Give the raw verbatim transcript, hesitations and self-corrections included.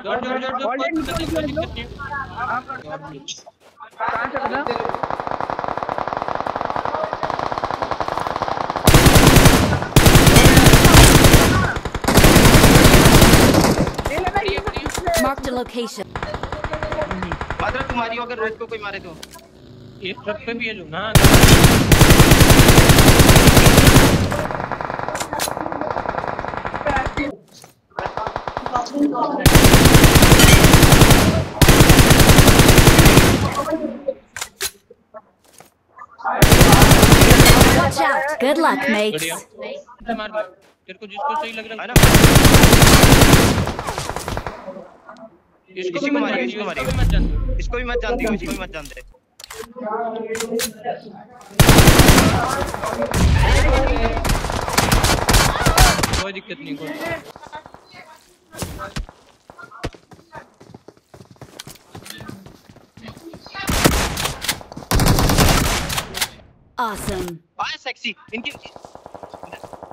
जोर जोर जोर जोर कोई दिक्कत नहीं, कोई दिक्कत नहीं। कहां से बना? Marked a location. मात्र तुम्हारी अगर रोड को कोई मारे तो एक ट्रक पे भी है जो ना। Watch out. Good luck, mates. बढ़िया मार दो तेरे को जिसको सही लग रहा है ना। इसको भी मारिए, इसको मारिए, इसको भी मत जानती हो, इसको भी मत जानते। कोई दिक्कत नहीं, कोई Awesome. आए सेक्सी इनकी